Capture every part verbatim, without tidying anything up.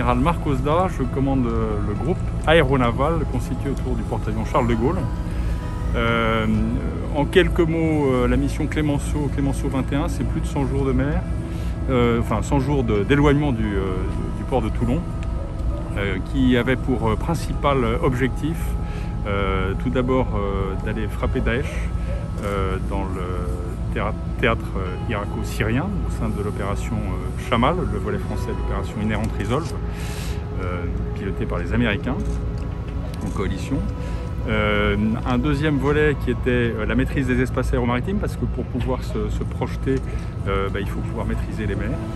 l'amiral Marc Ozda, je commande le groupe aéronaval constitué autour du porte-avions Charles de Gaulle. Euh, en quelques mots, la mission Clemenceau, Clemenceau vingt et un, c'est plus de cent jours de mer, euh, enfin cent jours d'éloignement du, euh, du port de Toulon, euh, qui avait pour principal objectif euh, tout d'abord euh, d'aller frapper Daesh euh, dans le théâtre irako-syrien au sein de l'opération Chamal, le volet français de l'opération Inherent Resolve, euh, pilotée par les Américains en coalition. Euh, un deuxième volet qui était la maîtrise des espaces aéromaritimes, parce que pour pouvoir se, se projeter, euh, bah, il faut pouvoir maîtriser les mers.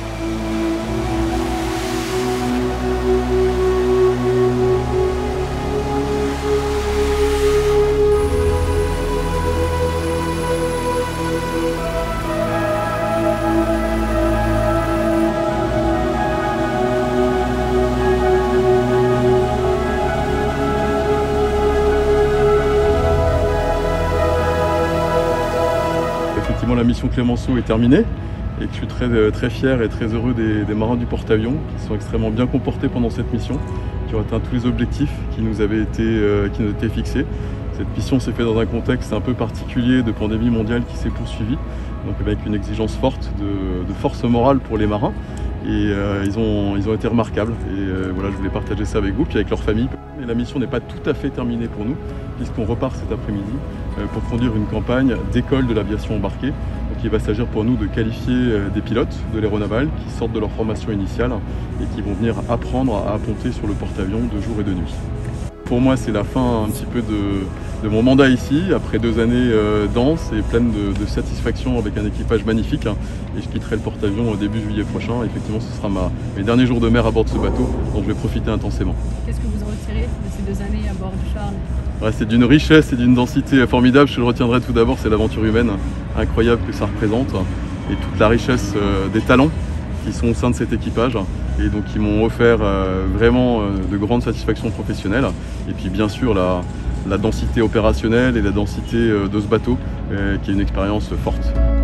Effectivement, la mission Clemenceau est terminée et que je suis très, très fier et très heureux des, des marins du porte-avions qui sont extrêmement bien comportés pendant cette mission, qui ont atteint tous les objectifs qui nous avaient été, euh, qui nous étaient fixés. Cette mission s'est faite dans un contexte un peu particulier de pandémie mondiale qui s'est poursuivie, donc avec une exigence forte de, de force morale pour les marins. Et euh, ils, ont, ils ont été remarquables et euh, voilà, je voulais partager ça avec vous, puis avec leur famille. Et la mission n'est pas tout à fait terminée pour nous, puisqu'on repart cet après-midi euh, pour conduire une campagne d'école de l'aviation embarquée. Donc il va s'agir pour nous de qualifier euh, des pilotes de l'aéronaval qui sortent de leur formation initiale et qui vont venir apprendre à ponter sur le porte-avions de jour et de nuit. Pour moi, c'est la fin un petit peu de, de mon mandat ici, après deux années euh, denses et pleines de, de satisfaction avec un équipage magnifique. Hein, et je quitterai le porte-avions au début juillet prochain. Effectivement, ce sera ma, mes derniers jours de mer à bord de ce bateau, dont je vais profiter intensément. Qu'est-ce que vous en retirez de ces deux années à bord du Charles? Ouais, c'est d'une richesse et d'une densité formidable. Ce que je retiendrai tout d'abord, c'est l'aventure humaine incroyable que ça représente et toute la richesse euh, des talents qui sont au sein de cet équipage et donc qui m'ont offert euh, vraiment euh, de grandes satisfactions professionnelles et puis bien sûr la, la densité opérationnelle et la densité euh, de ce bateau euh, qui est une expérience forte.